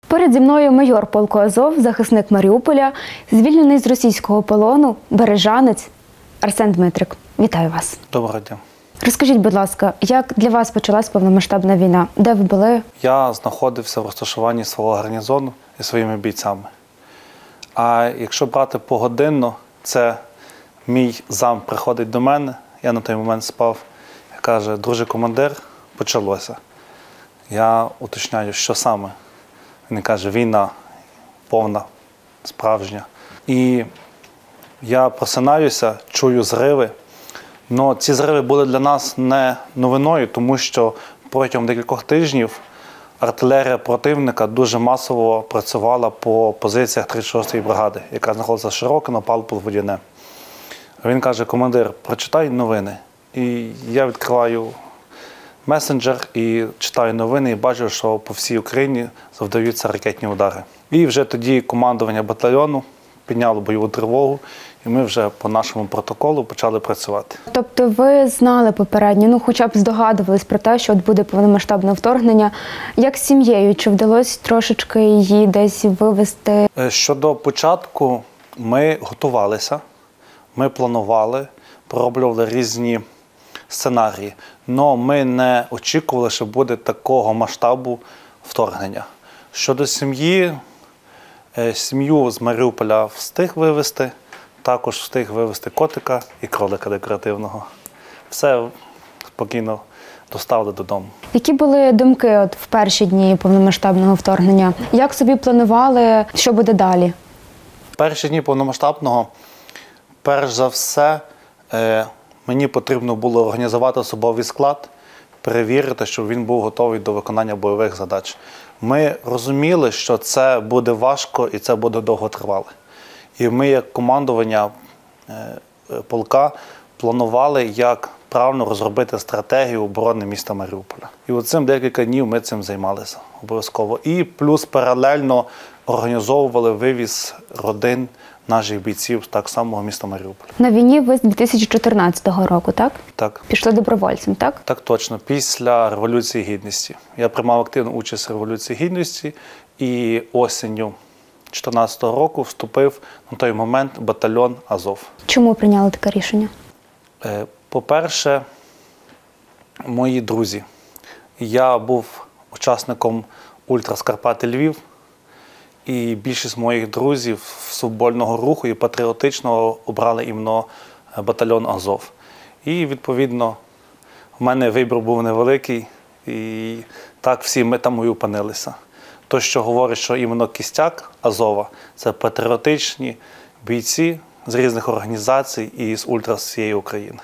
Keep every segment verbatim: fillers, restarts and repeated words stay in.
Поряд зі мною майор полку Азов, захисник Маріуполя, звільнений з російського полону, бережанець Арсен Дмитрик. Вітаю вас. Доброго дня. Розкажіть, будь ласка, як для вас почалась повномасштабна війна? Де ви були? Я знаходився в розташуванні свого гарнізону зі своїми бійцями. А якщо брати погодинно, це мій зам приходить до мене, я на той момент спав, і каже: друже командир, почалося. Я уточняю, що саме. Він каже: війна повна, справжня. І я просинаюся, чую зриви. Но ці зриви були для нас не новиною, тому що протягом декількох тижнів артилерія противника дуже масово працювала по позиціях тридцять шостої бригади, яка знаходиться широко на Павлополь Водяне. Він каже: командир, прочитай новини. І я відкриваю месенджер і читаю новини, і бачу, що по всій Україні завдаються ракетні удари. І вже тоді командування батальйону підняло бойову тривогу, і ми вже по нашому протоколу почали працювати. Тобто ви знали попередньо, ну хоча б здогадувались про те, що от буде повномасштабне вторгнення. Як з сім'єю? Чи вдалося трошечки її десь вивести? Щодо початку, ми готувалися, ми планували, пророблювали різні сценарії. Але ми не очікували, що буде такого масштабу вторгнення. Щодо сім'ї, сім'ю з Маріуполя встиг вивезти, також встиг вивезти котика і кролика декоративного. Все спокійно доставили додому. Які були думки от в перші дні повномасштабного вторгнення? Як собі планували, що буде далі? В перші дні повномасштабного, перш за все, мені потрібно було організувати особовий склад, перевірити, щоб він був готовий до виконання бойових задач. Ми розуміли, що це буде важко і це буде довготривале. І ми, як командування полка, планували, як правильно розробити стратегію оборони міста Маріуполя. І оцим декілька днів ми цим займалися обов'язково. І плюс паралельно організовували вивіз родин наших бійців так само міста Маріуполя. На війні ви з дві тисячі чотирнадцятого року, так? Так. Пішли добровольцем, так? Так точно, після Революції Гідності. Я приймав активну участь в Революції Гідності і осінню дві тисячі чотирнадцятого року вступив на той момент в батальйон Азов. Чому прийняли таке рішення? По-перше, мої друзі. Я був учасником Ультра Скарпати Львів, і більшість моїх друзів футбольного руху і патріотичного обрали іменно батальйон Азов. І, відповідно, в мене вибір був невеликий, і так всі ми там і опинилися. То, що говорить, що іменно кістяк Азова – це патріотичні бійці з різних організацій і з ультра з всієї України.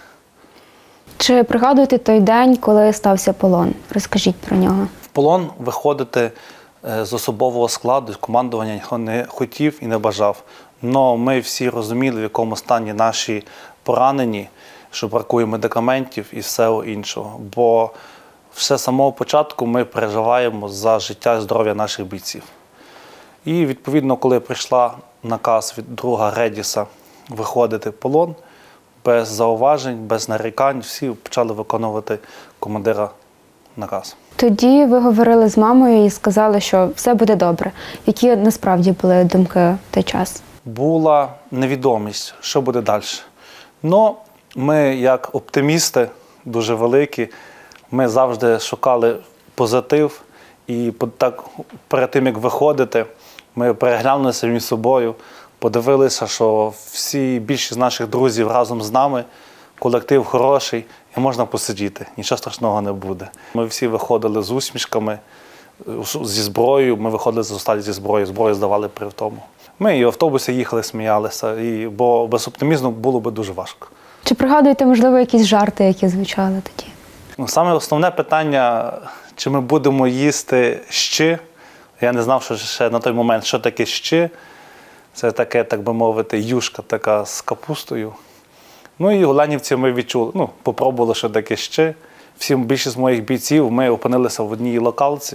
Чи пригадуєте той день, коли стався полон? Розкажіть про нього. В полон виходити з особового складу, з командування ніхто не хотів і не бажав. Але ми всі розуміли, в якому стані наші поранені, що бракує медикаментів і всього іншого. Бо все з самого початку ми переживаємо за життя і здоров'я наших бійців. І, відповідно, коли прийшла наказ від друга Редіса виходити в полон, без зауважень, без нарікань, всі почали виконувати командира наказ. Тоді ви говорили з мамою і сказали, що все буде добре. Які насправді були думки в той час? Була невідомість, що буде далі. Но ми, як оптимісти, дуже великі, ми завжди шукали позитив. І так, перед тим, як виходити, ми переглянулися між собою, подивилися, що всі, більшість наших друзів разом з нами, колектив хороший, і можна посидіти, нічого страшного не буде. Ми всі виходили з усмішками, зі зброєю, ми виходили з останні зі зброєю, зброю здавали при тому. Ми і в автобусі їхали, сміялися, і, бо без оптимізму було б дуже важко. Чи пригадуєте, можливо, якісь жарти, які звучали тоді? Ну, саме основне питання, чи ми будемо їсти щи. Я не знав, що ще на той момент, що таке щи. Це таке, так би мовити, юшка така з капустою. Ну і оленівці ми відчули, ну, попробували, що таке щи. Всі, більшість моїх бійців, ми опинилися в одній локалці.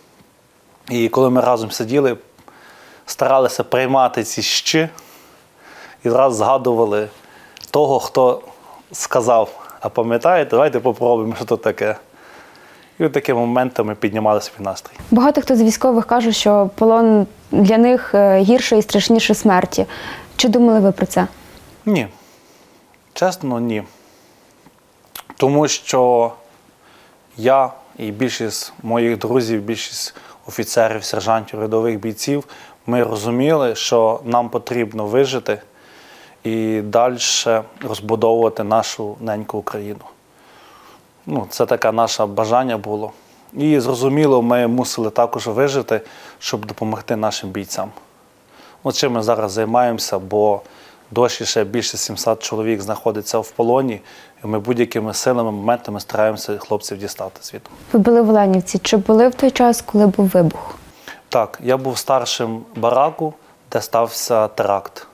І коли ми разом сиділи, старалися приймати ці щи і раз згадували того, хто сказав: а пам'ятаєте, давайте попробуємо, що це таке. І от такими моментами піднімали свій настрій. Багато хто з військових каже, що полон для них е, гірше і страшніше смерті. Чи думали ви про це? Ні. Чесно, ні. Тому що я і більшість моїх друзів, більшість офіцерів, сержантів, рядових бійців, ми розуміли, що нам потрібно вижити і далі розбудовувати нашу неньку Україну. Ну, це таке наше бажання було. І зрозуміло, ми мусили також вижити, щоб допомогти нашим бійцям. От чим ми зараз займаємося, бо досі ще більше сімсот чоловік знаходиться в полоні, і ми будь-якими силами, моментами стараємося хлопців дістати звідти. Ви були в Оленівці. Чи були в той час, коли був вибух? Так, я був старшим бараку, де стався теракт.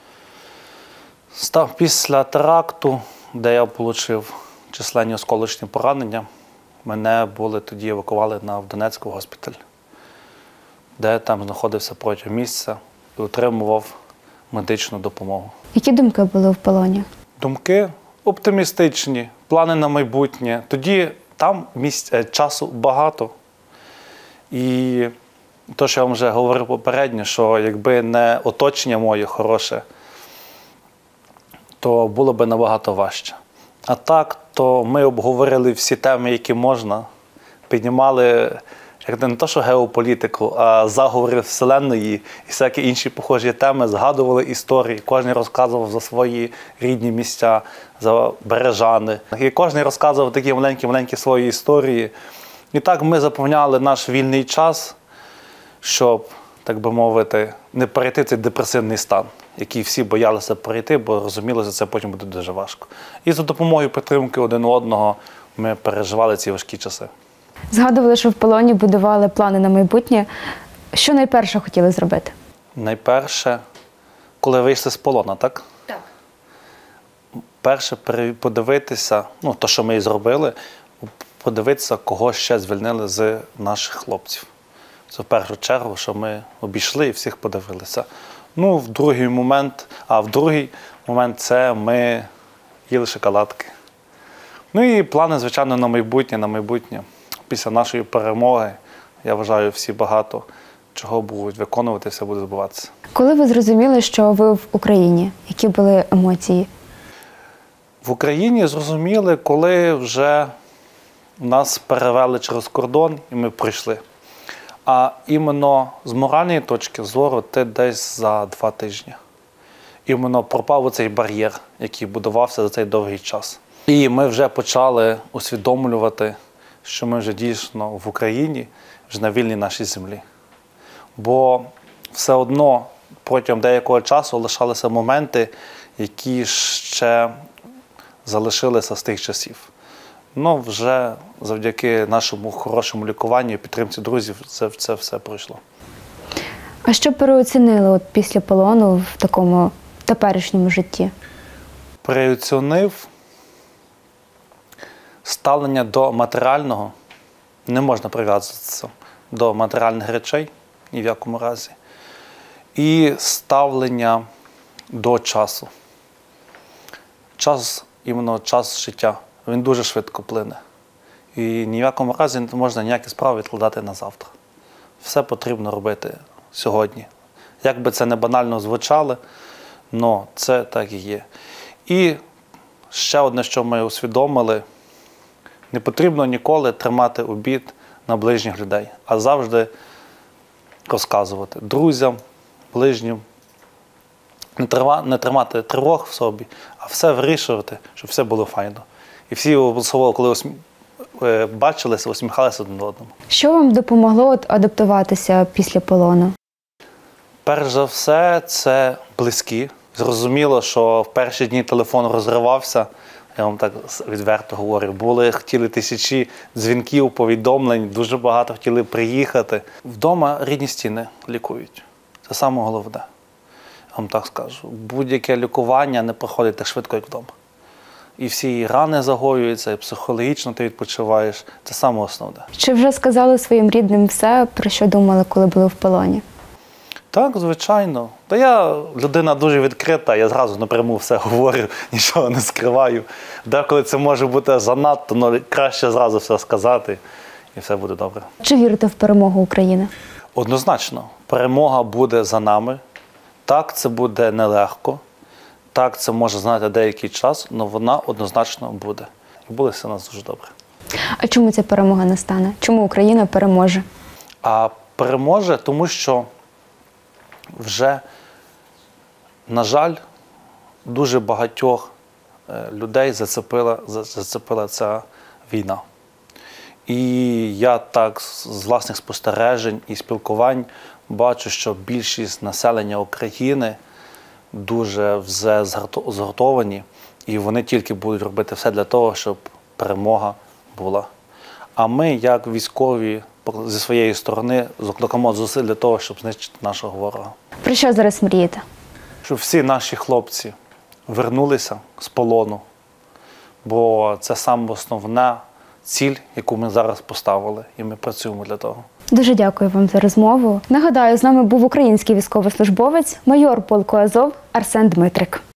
Став після теракту, де я отримав численні осколочні поранення, мене були тоді евакували на Донецький госпіталь, де я там знаходився протягом місяця і отримував медичну допомогу. Які думки були в полоні? Думки оптимістичні, плани на майбутнє. Тоді там місць, часу багато. І те, що я вам вже говорив попередньо, що якби не оточення моє хороше, то було б набагато важче. А так, то ми обговорили всі теми, які можна, піднімали як не те, що геополітику, а заговори Вселенної і всякі інші похожі теми, згадували історії, кожен розказував за свої рідні місця, за Бережани. І кожен розказував такі маленькі-маленькі свої історії. І так ми заповняли наш вільний час, щоб, так би мовити, не перейти в цей депресивний стан, який всі боялися перейти, бо розуміли, що це потім буде дуже важко. І за допомогою підтримки один одного ми переживали ці важкі часи. Згадували, що в полоні будували плани на майбутнє. Що найперше хотіли зробити? Найперше, коли вийшли з полону, так? Так. Перше подивитися, ну, то, що ми і зробили, подивитися, кого ще звільнили з наших хлопців. Це в першу чергу, що ми обійшли і всіх подивилися. Ну, в другий момент, а в другий момент це ми їли шоколадки. Ну і плани, звичайно, на майбутнє, на майбутнє. Після нашої перемоги, я вважаю, всі багато чого будуть виконувати, все буде збуватися. Коли ви зрозуміли, що ви в Україні? Які були емоції? В Україні зрозуміли, коли вже нас перевели через кордон і ми прийшли. А іменно з моральної точки зору ти десь за два тижні. Іменно пропав оцей бар'єр, який будувався за цей довгий час. І ми вже почали усвідомлювати, що ми вже дійсно в Україні, вже на вільній нашій землі. Бо все одно протягом деякого часу лишалися моменти, які ще залишилися з тих часів. Ну, вже завдяки нашому хорошому лікуванню і підтримці друзів це, це все пройшло. А що переоцінили от після полону в такому теперішньому житті? Переоцінив ставлення до матеріального, не можна прив'язуватися до матеріальних речей ні в якому разі. І ставлення до часу. Час, іменно час життя, він дуже швидко плине. І ні в якому разі не можна ніякі справи відкладати на завтра. Все потрібно робити сьогодні. Як би це не банально звучало, але це так і є. І ще одне, що ми усвідомили, не потрібно ніколи тримати обід на ближніх людей, а завжди розказувати друзям, ближнім. Не, трива, не тримати тривог в собі, а все вирішувати, щоб все було файно. І всі обов'язково, коли осмі... бачилися, усміхалися один одному. Що вам допомогло от адаптуватися після полону? Перш за все, це близькі. Зрозуміло, що в перші дні телефон розривався, я вам так відверто говорю. Були, хотіли тисячі дзвінків, повідомлень, дуже багато хотіли приїхати. Вдома рідні стіни лікують. Це саме головне. Я вам так скажу. Будь-яке лікування не проходить так швидко, як вдома. І всі рани загоюються, і психологічно ти відпочиваєш. Це саме основне. Чи вже сказали своїм рідним все, про що думали, коли були в полоні? Так, звичайно. Та я людина дуже відкрита, я зразу напряму все говорю, нічого не скриваю. Деколи це може бути занадто, але краще зразу все сказати. і все буде добре. Чи вірите в перемогу України? Однозначно, перемога буде за нами. Так, це буде нелегко. Так, це може знати деякий час, але вона однозначно буде. І буде все у нас дуже добре. А чому ця перемога не стане? Чому Україна переможе? А переможе, тому що вже, на жаль, дуже багатьох людей зацепила, зацепила ця війна. І я так з власних спостережень і спілкувань бачу, що більшість населення України дуже вже згуртовані, і вони тільки будуть робити все для того, щоб перемога була. А ми, як військові, зі своєї сторони, докладемо зусиль для того, щоб знищити нашого ворога. Про що зараз мрієте? Щоб всі наші хлопці вернулися з полону, бо це саме основна ціль, яку ми зараз поставили, і ми працюємо для того. Дуже дякую вам за розмову. Нагадаю, з нами був український військовослужбовець, майор полку Азов Арсен Дмитрик.